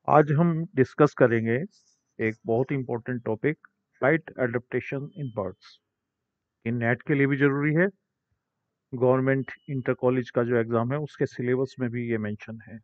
आज हम डिस्कस करेंगे एक बहुत important topic, flight adaptation in birds. ये नेट के लिए भी जरूरी है। गवर्नमेंट इंटर कॉलेज का जो एग्जाम है उसके सिलेबस में भी ये मेंशन है।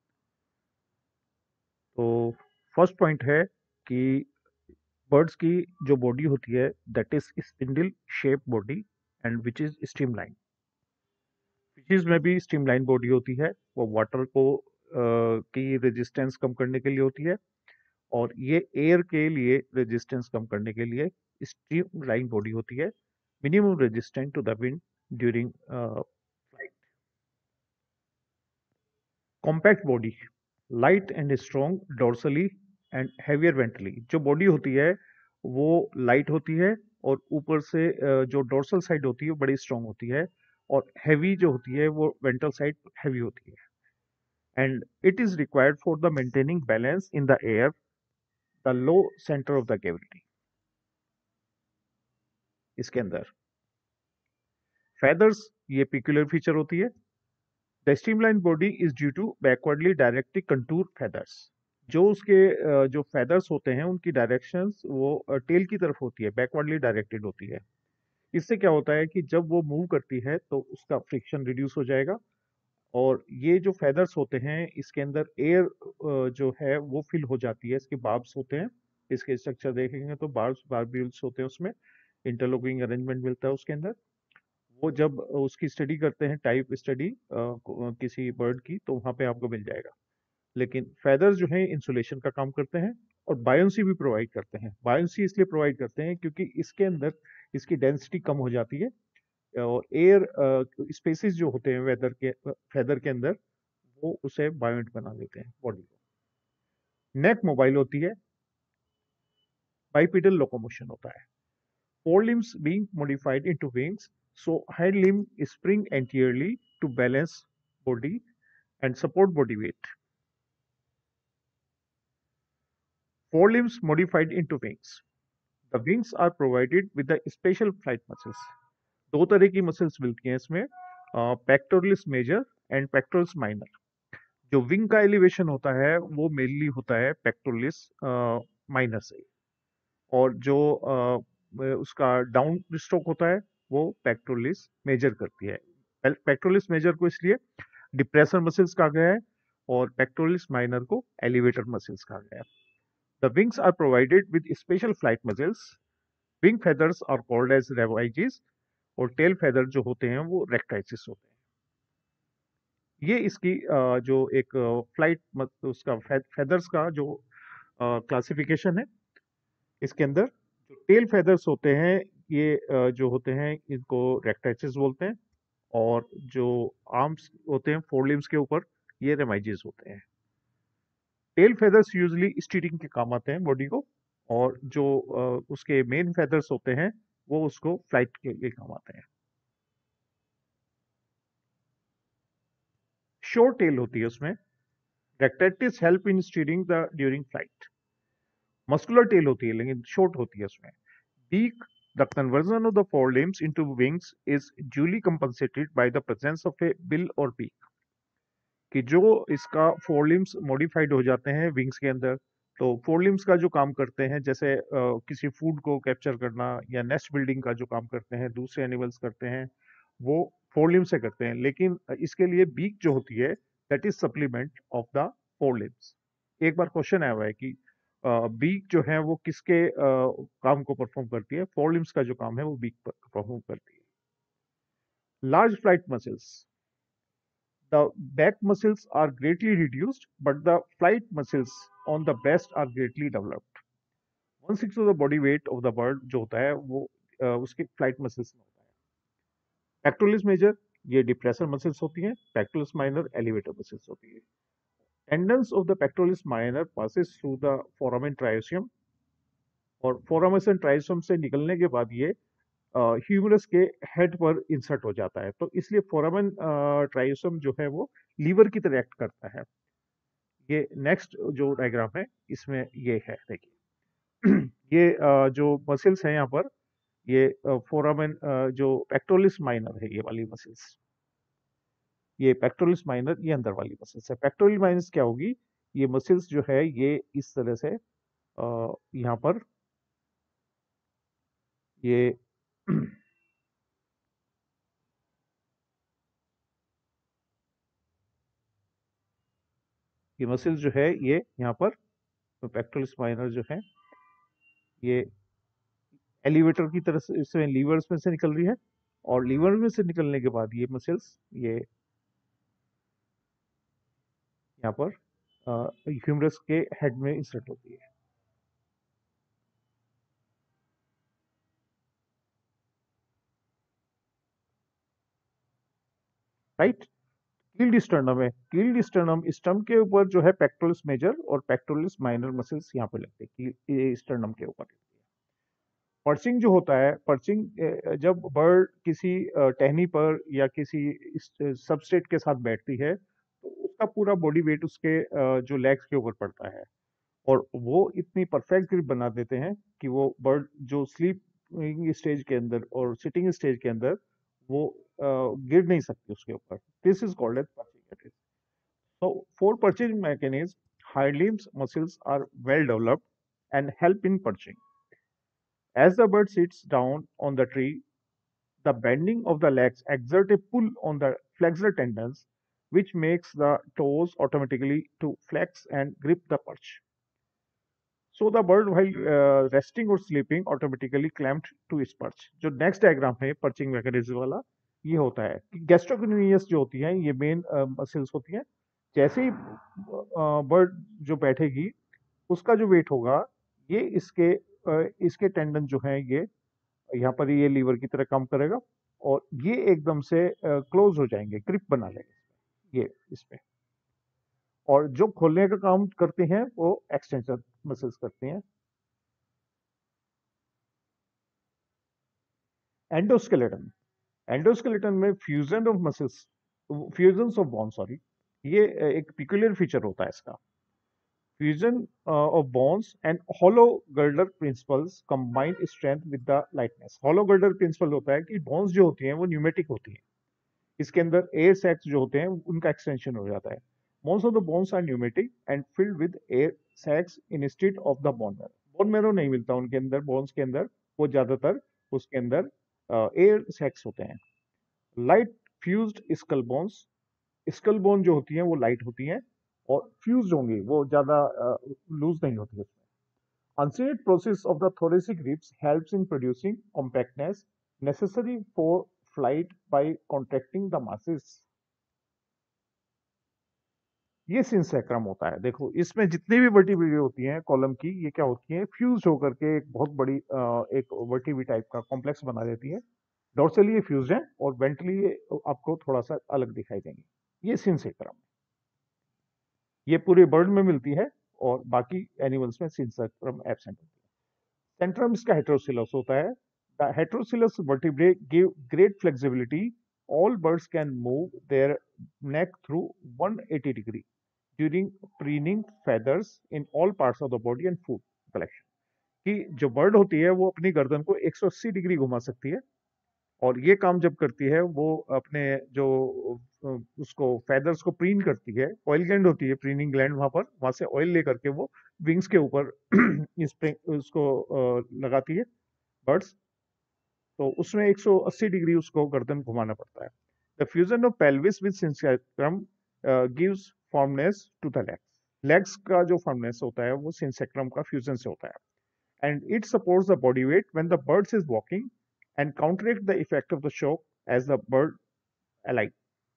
तो फर्स्ट पॉइंट है कि बर्ड्स की जो बॉडी होती है that is spindle shape body and which is streamline. Fishes में भी स्ट्रीमलाइन बॉडी होती है। वो वाटर को की रेजिस्टेंस कम करने के लिए होती है, और ये एयर के लिए रेजिस्टेंस कम करने के लिए स्ट्रीम लाइन बॉडी होती है, minimum resistant to the wind during flight. Compact body, light and strong dorsally and heavier ventrally. जो बॉडी होती है वो लाइट होती है, और ऊपर से जो डोर्सल साइड होती है वो बड़ी स्ट्रॉन्ग होती है, और हैवी जो होती है वो वेंट्रल साइड हैवी होती है। And it is required for the maintaining balance in the air, the low centre of the gravity. इसके अंदर फेदर्स, ये पिक्यूलर फीचर होती है। The streamline body is due to backwardly directly contour feathers. जो उसके जो फेदर्स होते हैं उनकी डायरेक्शंस वो टेल की तरफ होती है, बैकवर्डली डायरेक्टेड होती है। इससे क्या होता है कि जब वो मूव करती है तो उसका फ्रिक्शन रिड्यूस हो जाएगा, और ये जो फेदर्स होते हैं इसके अंदर एयर जो है वो फिल हो जाती है। इसके बार्ब्स होते हैं, इसके स्ट्रक्चर देखेंगे तो बार्ब्स बार्ब्यूल्स होते हैं, उसमें इंटरलॉकिंग अरेंजमेंट मिलता है उसके अंदर। वो जब उसकी स्टडी करते हैं, टाइप स्टडी किसी बर्ड की, तो वहां पे आपको मिल जाएगा। लेकिन फेदर्स जो है इंसुलेशन का काम करते हैं, और बायोन्सी भी प्रोवाइड करते हैं। बायोन्सी इसलिए प्रोवाइड करते हैं क्योंकि इसके अंदर इसकी डेंसिटी कम हो जाती है, और एयर स्पेसिस जो होते हैं वेदर के फेदर के अंदर, वो उसे बायोंट बना देते हैं बॉडी को। नेक मोबाइल होती है, बाइपिडल लोकोमोशन होता है। Forelimbs being modified into wings, so hind limb spring anteriorly to balance body and support body weight. Forelimbs modified into wings. The wings are provided with the special flight muscles. दो तरह की muscles मिलती हैं इसमें, pectoralis major and pectoralis minor. जो wing का elevation होता है वो मेनली होता है पेक्टोरलिस माइनर से, और जो उसका डाउन स्ट्रोक होता है वो पेक्टोरलिस मेजर करती है। पेक्टोरलिस मेजर को इसलिए डिप्रेसर मसल्स कहा गया है, और पेक्टोरलिस माइनर को एलिवेटर मसल्स कहा गया है। The wings are provided with special flight muscles. Wing feathers are called as remiges, और टेल फेदर जो होते हैं वो रेक्टाइसिस होते हैं। ये इसकी जो एक फ्लाइट उसका फेदर्स का जो क्लासिफिकेशन है। इसके अंदर जो टेल फेदर्स होते हैं ये जो होते हैं इनको रेक्टाइसिस बोलते हैं, और जो आर्म्स होते हैं फोर लिम्स के ऊपर, ये रेमाइजेस होते हैं। टेल फेदर्स यूजली स्टीयरिंग के काम आते हैं बॉडी को, और जो उसके मेन फेदर्स होते हैं वो उसको फ्लाइट के लिए काम आते हैं। शॉर्ट टेल होती है उसमें। Rectrices help in steering the during flight. Muscular tail होती है लेकिन शॉर्ट होती है उसमें। Beak, the conversion of the fore limbs into wings is duly compensated by the presence of a bill और बीक। कि जो इसका फोर लिम्स मॉडिफाइड हो जाते हैं विंग्स के अंदर, तो फोर लिम्स का जो काम करते हैं, जैसे किसी फूड को कैप्चर करना या नेस्ट बिल्डिंग का जो काम करते हैं दूसरे एनिमल्स करते हैं, वो फोर लिम्स से करते हैं। लेकिन इसके लिए बीक जो होती है that is supplement of the fore limbs. एक बार क्वेश्चन आया हुआ है कि बीक जो है वो किसके काम को परफॉर्म करती है। फोर लिम्स का जो काम है वो बीक परफॉर्म करती है। Large flight muscles, the back muscles are greatly reduced, but the flight muscles on the breast are greatly developed. 1/6 of the body weight of the bird जो होता है वो उसके फ्लाइट मसल्स में होता है। पेक्टोरलिस मेजर, ये डिप्रेसर मसल्स होती हैं। पेक्टोरलिस माइनर एलिवेटर मसल्स होती है। Tendons of the pectoralis minor passes through the foramen triosseum, और फोरामेन ट्रायोसियम से निकलने के बाद ये ह्यूमरस के हेड पर इंसर्ट हो जाता है। तो इसलिए फोरामेन ट्रायोसियम जो है वो लीवर की तरह एक्ट करता है। ये नेक्स्ट जो डायग्राम है इसमें ये है, देखिए। ये जो मसल्स हैं यहाँ पर, ये फोरामेन जो पेक्टोरलिस माइनर है, ये वाली मसल्स, ये पेक्टोरलिस माइनर, ये अंदर वाली मसल्स है। पेक्टोरलिस माइनस क्या होगी, ये मसल्स जो है ये इस तरह से यहाँ पर ये ये मसल्स जो है ये यहाँ पर पेक्टोरलिस माइनर जो है ये एलिवेटर की तरह से इसमें लीवर्स में से निकल रही है, और लीवर में से निकलने के बाद ये मसल्स ये यहाँ पर ह्यूमरस के हेड में इंसर्ट होती है। राइट। कील्ड स्टर्नम है, कील्ड स्टर्नम, स्टर्नम के ऊपर जो है पेक्टोरलिस मेजर और पेक्टोरलिस माइनर मसल्स यहाँ पे लगते हैं, ये स्टर्नम के ऊपर। पर्चिंग जो होता है, पर्चिंग जब बर्ड किसी टहनी पर या किसी सबस्ट्रेट के साथ बैठती है तो उसका पूरा बॉडी वेट उसके जो लेग्स के ऊपर पड़ता है, और वो इतनी परफेक्ट ग्रिप बना देते हैं कि वो बर्ड जो स्लीपिंग स्टेज के अंदर और सिटिंग स्टेज के अंदर वो गिर नहीं सकती उसके ऊपर। This is called as perching. So for perching mechanism, hind limbs muscles are well developed and help in perching. As the bird sits down on the tree, the bending of the legs exert a pull on the flexor tendons, which makes the toes automatically to flex and grip the perch. So the bird, while resting or sleeping, automatically clamped to its perch. जो next diagram है perching mechanism वाला, ये होता है कि gastrocnemius जो होती है ये मेन मसल्स होती हैं। जैसे ही बर्ड जो बैठेगी उसका जो वेट होगा ये इसके टेंडन जो है ये यहाँ पर ये लीवर की तरह काम करेगा, और ये एकदम से क्लोज हो जाएंगे, ग्रिप बना लेंगे ये इसमें। और जो खोलने का काम करते हैं वो एक्सटेंशन मसल्स करते हैं। एंडोस्केलेटन, एंडोस्केलेटन में fusion of muscles, fusion of bone, sorry, ये एक पिकुलियर फीचर होता है इसका। Fusion of bones and hollow girder principles combine strength with the lightness. Hollow girder principle होता है कि बोन्स जो होती हैं वो न्यूमेटिक होती हैं, इसके अंदर एयर सैक्स जो होते हैं उनका एक्सटेंशन हो जाता है। Most of the bones are pneumatic and filled with air sacs instead of the bone marrow. Bone marrow नहीं मिलता उनके अंदर, बोन्स के अंदर वो ज्यादातर उसके अंदर एयर सैक्स होते हैं। Light fused skull bones, skull bone जो होती हैं वो लाइट होती हैं और फ्यूज्ड होंगी, वो ज्यादा लूज नहीं होती उसमें। Uncinate process of the thoracic ribs helps in producing compactness necessary for flight by contracting the masses. ये सिंसैक्रम होता है। देखो इसमें जितनी भी वर्टिब्रेट होती हैं कॉलम की, ये क्या होती हैं, फ्यूज होकर के एक बहुत बड़ी एक वर्टिब्री टाइप का कॉम्प्लेक्स बना देती है। डॉर्सली ये फ्यूज है और वेंट्रली आपको थोड़ा सा अलग दिखाई देंगे। ये सिंसैक्रम, ये पूरे बर्ड में मिलती है और बाकी एनिमल्स में सिंसैक्रम एब्सेंट होती है। सेंट्रम इसका हेटेरोसिलस होता है। The heterocoelous vertebrae give great flexibility. All birds can move their neck through 180 degree during preening feathers in all parts of the body and food collection. कि जो बर्ड होती है वो अपनी गर्दन को 180 डिग्री घुमा सकती है, और ये काम जब करती है वो अपने जो उसको फेदर्स को प्रीन करती है, ऑयल ग्लैंड होती है, प्रीनिंग ग्लैंड, वहां से ऑयल लेकर के वो विंग्स के ऊपर उसको लगाती है बर्ड्स, तो उसमें 180 डिग्री उसको गर्दन घुमाना पड़ता है। The fusion of pelvis with synsacrum gives firmness to the legs. Legs का जो फॉर्मनेस होता है वो सिंसेक्रम का फ्यूजन से होता है। And it supports the body weight when the bird is walking and counteract the effect of the shock as the bird alight.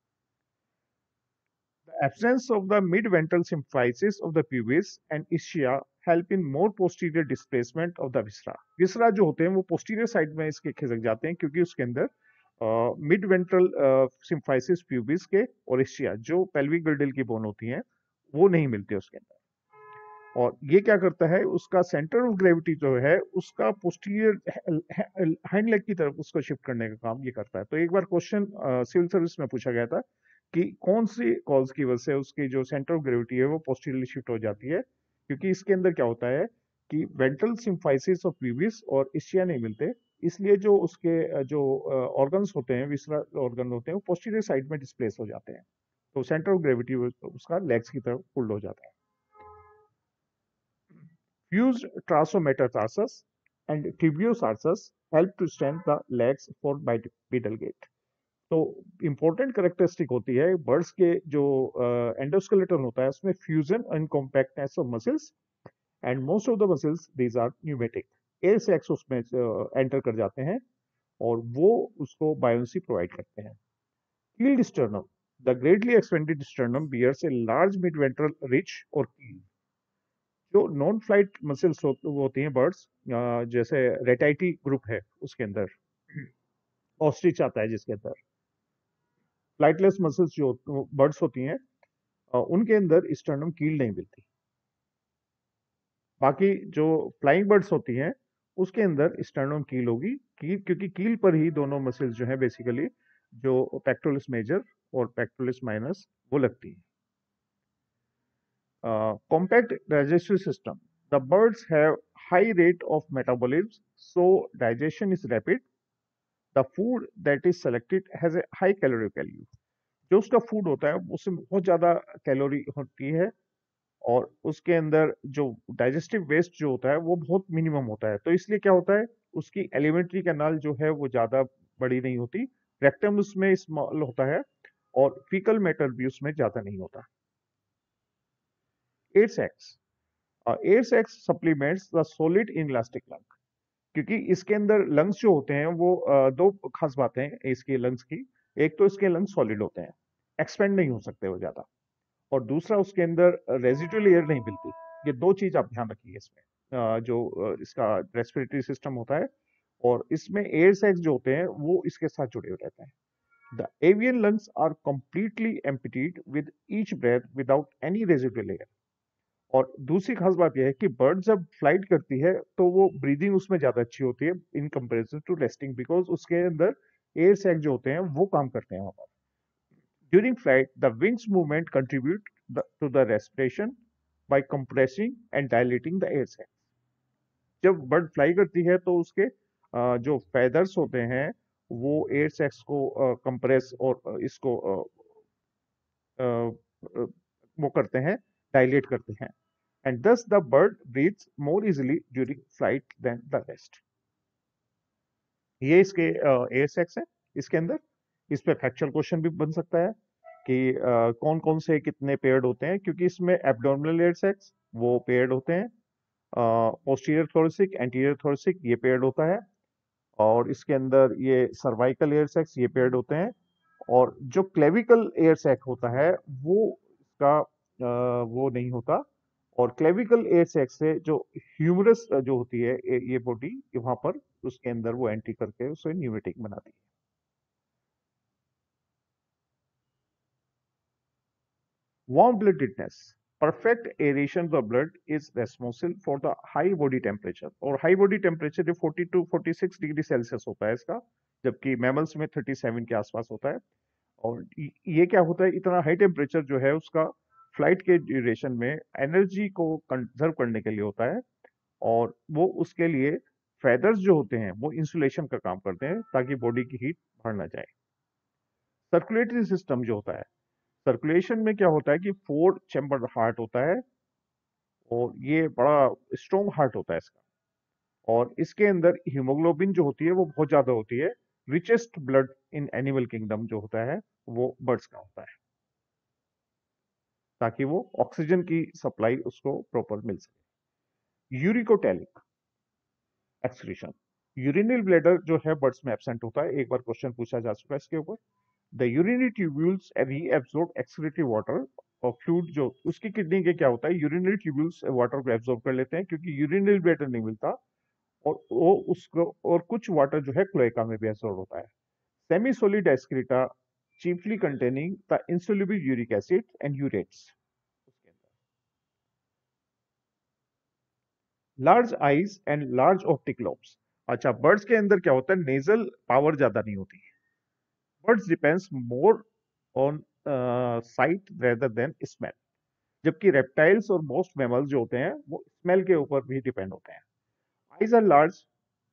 The absence of the mid-ventral symphysis of the pubis and ischia help in more posterior displacement of the viscera. Viscera जो होते हैं वो posterior side में इसके खिसक जाते हैं क्योंकि उसके अंदर मिड वेंट्रल सिम्फाइसिस प्यूबिस के और इस्चिया जो पेल्विक गर्डल की बोन होती हैं वो नहीं मिलती उसके अंदर। और ये क्या करता है, उसका सेंटर ऑफ ग्रेविटी जो है उसका पोस्टीरियर हाइंड लेग की तरफ उसको शिफ्ट करने का काम ये करता है। तो एक बार क्वेश्चन सिविल सर्विस में पूछा गया था कि कौन सी कॉज की वजह से उसकी जो सेंटर ऑफ ग्रेविटी है वो पोस्टीरियरली शिफ्ट हो जाती है, क्योंकि इसके अंदर क्या होता है कि वेंट्रल सिम्फाइसिस ऑफ प्यूबिस और इस्चिया नहीं मिलते, इसलिए जो उसके जो ऑर्गन्स होते हैं, विसरल ऑर्गन होते हैं, वो पोस्टीरियर साइड में डिस्प्लेस हो जाते हैं, तो सेंटर ऑफ ग्रेविटी उसका लेग्स की तरफ पुल्ड हो जाता है। Fused tarsometatarsals and tibiotarsus help to strengthen the legs for bipedal gait. तो इंपॉर्टेंट कैरेक्टरिस्टिक होती है बर्ड्स के जो एंडोस्केलेटन होता है उसमें fusion and compactness of muscles and most of the muscles these are pneumatic air sacs उसमें enter कर जाते हैं और वो उसको बायोन्सी प्रोवाइड करते हैं keeled sternum the greatly expanded sternum bears a large mid ventral ridge और कील जो नॉन फ्लाइट मसल्स होती हैं बर्ड्स जैसे रेटाइटी ग्रुप है उसके अंदर ऑस्ट्रिच आता है जिसके अंदर फ्लाइटलेस मसल्स जो बर्ड्स होती हैं उनके अंदर स्टर्नम कील नहीं मिलती बाकी जो फ्लाइंग बर्ड्स होती हैं उसके अंदर स्टर्नम कील होगी कील क्योंकि कील पर ही दोनों मसल्स जो है बेसिकली जो पेक्टोरलिस मेजर और पेक्टोरलिस माइनस वो लगती है compact digestive system. The birds have high rate of metabolism, so digestion is rapid. The food that is selected has a high calorie value. जो उसका फूड होता है उसमें बहुत ज्यादा कैलोरी होती है और उसके अंदर जो डाइजेस्टिव वेस्ट जो होता है वो बहुत मिनिमम होता है तो इसलिए क्या होता है उसकी एलिमेंट्री कैनाल जो है वो ज्यादा बड़ी नहीं होती रेक्टम उसमें स्मॉल होता है और फीकल मैटर भी उसमें ज्यादा नहीं होता air sacs air sacs supplements the solid inelastic lung क्योंकि इसके अंदर लंग्स जो होते हैं वो दो खास बातें हैं इसके लंग्स की एक तो इसके लंग्स सॉलिड होते हैं एक्सपेंड नहीं हो सकते वो ज्यादा और दूसरा उसके अंदर रेजिडुअल एयर नहीं मिलती ये दो चीज आप ध्यान रखिए इसमें जो इसका रेस्पिरेटरी सिस्टम होता है और इसमें एयर सैक्स जो होते हैं वो इसके साथ जुड़े हुए रहते हैं the avian lungs are completely emptied with each breath without any residual air और दूसरी खास बात यह है कि बर्ड जब फ्लाइट करती है तो वो ब्रीदिंग उसमें ज्यादा अच्छी होती है in comparison to resting because उसके अंदर एयर सैक जो होते हैं वो काम करते हैं वहां पर during flight the wings movement contribute to the respiration by compressing and dilating the air sac जब बर्ड फ्लाई करती है तो उसके जो फेदर्स होते हैं वो एयर सैक्स को कंप्रेस और इसको वो करते हैं डायलेट करते हैं and thus the bird breathes more easily during flight than the rest. ये इसके एयर सेक्स है इसके अंदर इस पे फैक्चुअल क्वेश्चन भी बन सकता है कि कौन कौन से कितने पेयर्ड होते हैं क्योंकि इसमें एब्डोमिनल एयर सेक्स वो पेयर्ड होते हैं पोस्टीरियर थोरेसिक एंटीरियर थोरेसिक ये पेयर्ड होता है और इसके अंदर ये सर्वाइकल एयर सेक्स ये पेयर्ड होते हैं और जो क्लेविकल एयर सेक होता है वो इसका वो नहीं होता और क्लेविकल एयर सेक से जो ह्यूमरस जो होती है ये बॉडी वहां पर उसके अंदर वो एंट्री करके उसे न्यूमेटिक बनाती है warm bloodedness perfect aeration of the blood is responsible for the high body temperature और high body temperature जो 40 to 46 डिग्री सेल्सियस होता है इसका जबकि मैमल्स में 37 के आसपास होता है और ये क्या होता है इतना हाई टेम्परेचर जो है उसका फ्लाइट के ड्यूरेशन में एनर्जी को कंजर्व करने के लिए होता है और वो उसके लिए फेदर्स जो होते हैं वो इंसुलेशन का काम करते हैं ताकि बॉडी की हीट बढ़ ना जाए सर्कुलेटरी सिस्टम जो होता है सर्कुलेशन में क्या होता है कि 4 चैम्बर हार्ट होता है और ये बड़ा स्ट्रॉन्ग हार्ट होता है इसका और इसके अंदर हीमोग्लोबिन जो होती है वो बहुत ज्यादा होती है richest blood in animal kingdom जो होता है वो बर्ड्स का होता है ताकि वो ऑक्सीजन की सप्लाई उसको प्रॉपर मिल सके यूरिकोटैलिक एक्सक्रीशन यूरिनल ब्लैडर जो है बर्ड्स में एब्सेंट होता है एक बार क्वेश्चन पूछा जा चुका है इसके ऊपर the urinary tubules reabsorb excretory water और फ्लूइड जो उसकी किडनी के क्या होता है यूरिनरी ट्यूब्यूल्स वाटर को एब्सॉर्ब कर लेते हैं क्योंकि यूरिनल ब्लैडर नहीं मिलता और वो उसको और कुछ वाटर जो है क्लोएका में भी एब्सॉर्ब होता है semi solid excreta chiefly containing the insoluble uric acid and urates large eyes and large optic lobes अच्छा बर्ड्स के अंदर क्या होता है नेजल पावर ज्यादा नहीं होती birds depends more on sight rather than smell जबकि रेप्टाइल्स और मोस्ट मैमल्स जो होते हैं वो स्मेल के ऊपर भी डिपेंड होते हैं eyes are large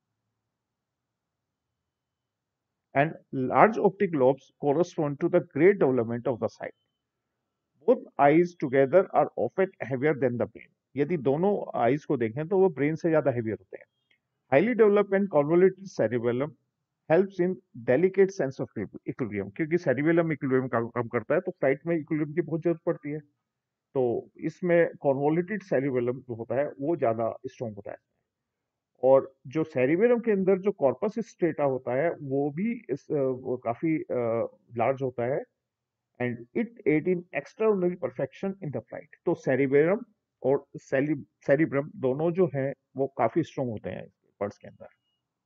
and large optic lobes correspond to the great development of the sight both eyes together are often heavier than the brain यदि दोनों आईज को देखें तो वो ब्रेन से ज्यादा हेवियर होते हैं। Highly developed and convoluted cerebellum helps in delicate sense of equilibrium, क्योंकि सेरिबेलम इक्विलिब्रियम का काम करता है, तो फ्लाइट में इक्विलिब्रियम की बहुत जरूरत पड़ती है। तो इसमें कॉन्वोल्यूटेड सेरिबेलम जो होता है वो ज्यादा स्ट्रॉन्ग होता है। और जो सेरिबेलम के अंदर जो कॉर्पस स्ट्रेटा होता है वो भी वो काफी लार्ज होता है, and it aid in extraordinary perfection in the flight. तो सेरिबेलम और सेरिब्रम दोनों जो है वो काफी स्ट्रॉन्ग होते हैं बर्ड्स के अंदर।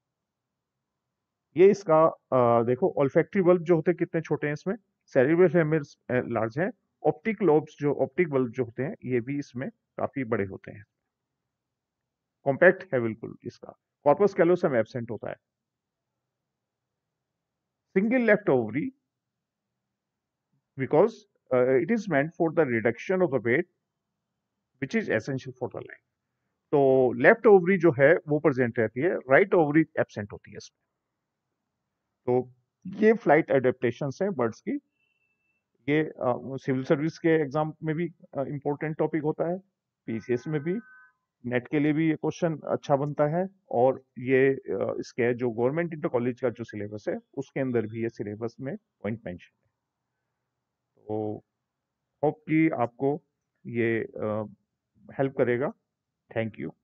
ये इसका देखो ऑल्फैक्टरी बल्ब जो होते हैं कितने छोटे हैं इसमें, सेरिब्रल हेमिस लार्ज है। ऑप्टिक लोब्स जो ऑप्टिक बल्ब जो होते हैं ये भी इसमें काफी बड़े होते हैं। कॉम्पैक्ट है बिल्कुल इसका। कॉर्पस कैलोसम एब्सेंट होता है। Single left ovary because it is meant for the reduction of the weight which is essential for the life. तो लेफ्ट ओवरी जो है वो प्रेजेंट रहती है, राइट ओवरी एब्सेंट होती है इसमें। तो ये फ्लाइट एडेप्टेशन है बर्ड्स की। ये सिविल सर्विस के एग्जाम में भी इंपॉर्टेंट टॉपिक होता है, पीसीएस में भी, नेट के लिए भी ये क्वेश्चन अच्छा बनता है। और ये इसके जो गवर्नमेंट इंटर कॉलेज का जो सिलेबस है उसके अंदर भी ये सिलेबस में पॉइंट मेंशन है। तो होप कि आपको ये हेल्प करेगा। Thank you.